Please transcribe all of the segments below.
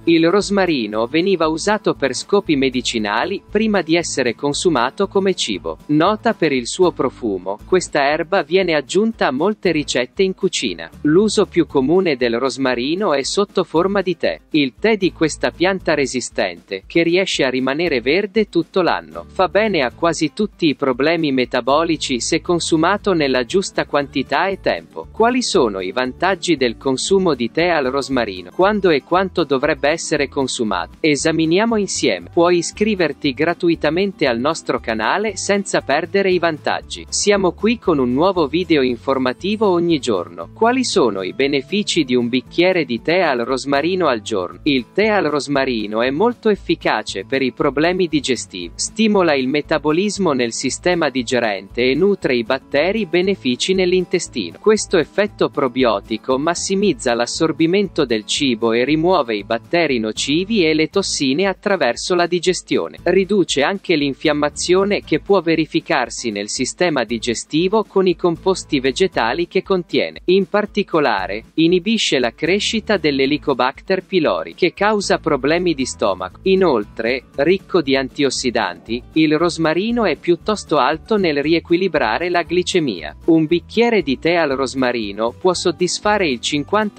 Il rosmarino veniva usato per scopi medicinali prima di essere consumato come cibo. Nota per il suo profumo, questa erba viene aggiunta a molte ricette in cucina. L'uso più comune del rosmarino è sotto forma di tè. Il tè di questa pianta resistente, che riesce a rimanere verde tutto l'anno, fa bene a quasi tutti i problemi metabolici se consumato nella giusta quantità e tempo. Quali sono i vantaggi del consumo di tè al rosmarino? Quando e quanto dovrebbe essere consumato? Esaminiamo insieme. Puoi iscriverti gratuitamente al nostro canale senza perdere i vantaggi. Siamo qui con un nuovo video informativo ogni giorno. Quali sono i benefici di un bicchiere di tè al rosmarino al giorno? Il tè al rosmarino è molto efficace per i problemi digestivi. Stimola il metabolismo nel sistema digerente e nutre i batteri benefici nell'intestino. Questo effetto probiotico massimizza l'assorbimento del cibo e rimuove i batteri nocivi e le tossine attraverso la digestione. Riduce anche l'infiammazione che può verificarsi nel sistema digestivo con i composti vegetali che contiene. In particolare, inibisce la crescita dell'Helicobacter pylori, che causa problemi di stomaco. Inoltre, ricco di antiossidanti, il rosmarino è piuttosto alto nel riequilibrare la glicemia. Un bicchiere di tè al rosmarino può soddisfare il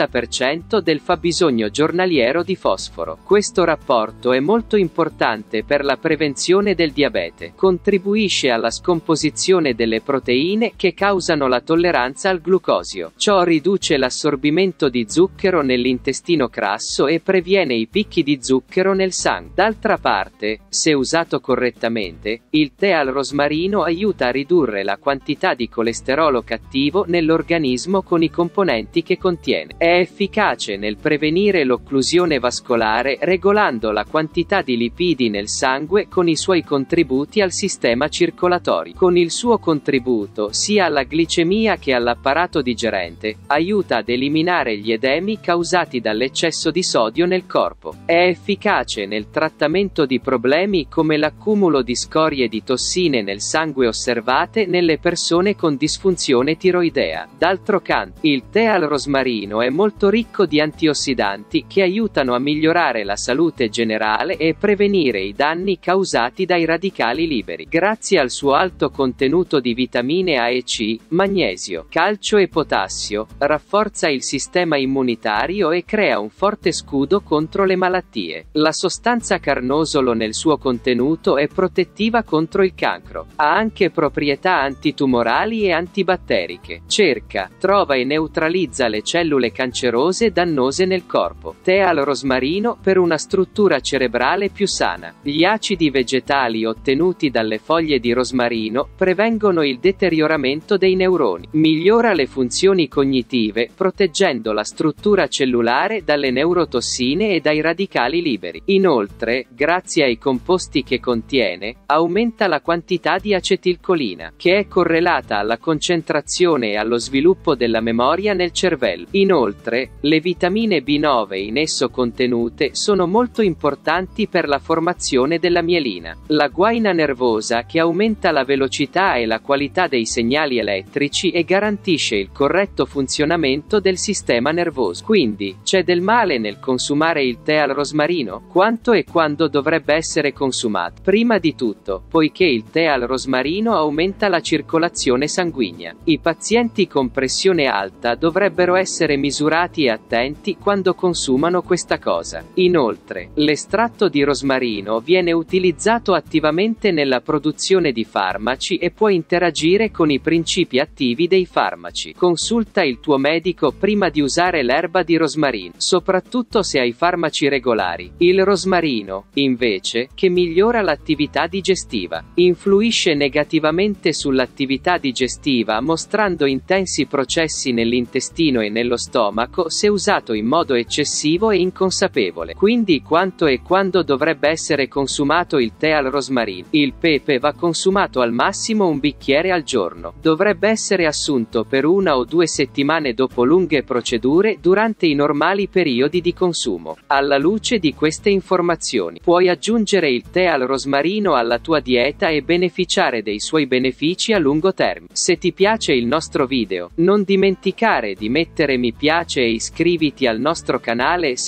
50% del fabbisogno giornaliero di fosforo. Questo rapporto è molto importante per la prevenzione del diabete. Contribuisce alla scomposizione delle proteine che causano la tolleranza al glucosio. Ciò riduce l'assorbimento di zucchero nell'intestino grasso e previene i picchi di zucchero nel sangue. D'altra parte, se usato correttamente, il tè al rosmarino aiuta a ridurre la quantità di colesterolo cattivo nell'organismo con i componenti che contiene. È efficace nel prevenire l'occlusione vascolare regolando la quantità di lipidi nel sangue con i suoi contributi al sistema circolatorio. Con il suo contributo sia alla glicemia che all'apparato digerente, aiuta ad eliminare gli edemi causati dall'eccesso di sodio nel corpo. È efficace nel trattamento di problemi come l'accumulo di scorie di tossine nel sangue osservate nelle persone con disfunzione tiroidea. D'altro canto, il tè al rosmarino è molto ricco di antiossidanti che aiutano a migliorare la salute generale e prevenire i danni causati dai radicali liberi. Grazie al suo alto contenuto di vitamine A e C, magnesio, calcio e potassio, rafforza il sistema immunitario e crea un forte scudo contro le malattie. La sostanza carnosolo nel suo contenuto è protettiva contro il cancro. Ha anche proprietà antitumorali e antibatteriche. Cerca, trova e neutralizza le cellule cancerose dannose nel corpo. Tè al rosmarino per una struttura cerebrale più sana. Gli acidi vegetali ottenuti dalle foglie di rosmarino prevengono il deterioramento dei neuroni. Migliora le funzioni cognitive, proteggendo la struttura cellulare dalle neurotossine e dai radicali liberi. Inoltre, grazie ai composti che contiene, aumenta la quantità di acetilcolina, che è correlata alla concentrazione e allo sviluppo della memoria nel cervello. Inoltre, le vitamine B9 in esso contenute sono molto importanti per la formazione della mielina, la guaina nervosa che aumenta la velocità e la qualità dei segnali elettrici e garantisce il corretto funzionamento del sistema nervoso. Quindi, c'è del male nel consumare il tè al rosmarino? Quanto e quando dovrebbe essere consumato? Prima di tutto, poiché il tè al rosmarino aumenta la circolazione sanguigna. I pazienti con pressione alta dovrebbero essere misurati e attenti quando consumano questa cosa. Inoltre, l'estratto di rosmarino viene utilizzato attivamente nella produzione di farmaci e può interagire con i principi attivi dei farmaci. Consulta il tuo medico prima di usare l'erba di rosmarino, soprattutto se hai farmaci regolari. Il rosmarino, invece, che migliora l'attività digestiva, influisce negativamente sull'attività digestiva mostrando intensi processi nell'intestino e nello stomaco se usato in modo eccessivo e inconsapevole. Quindi quanto e quando dovrebbe essere consumato il tè al rosmarino? Il pepe va consumato al massimo un bicchiere al giorno. Dovrebbe essere assunto per 1 o 2 settimane dopo lunghe procedure durante i normali periodi di consumo. Alla luce di queste informazioni, puoi aggiungere il tè al rosmarino alla tua dieta e beneficiare dei suoi benefici a lungo termine. Se ti piace il nostro video, non dimenticare di mettere mi piace e iscriviti al nostro canale se non sei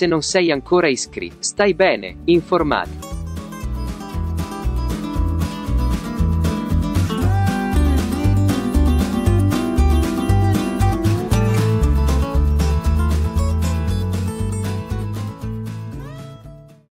sei ancora iscritto, stai bene, informato.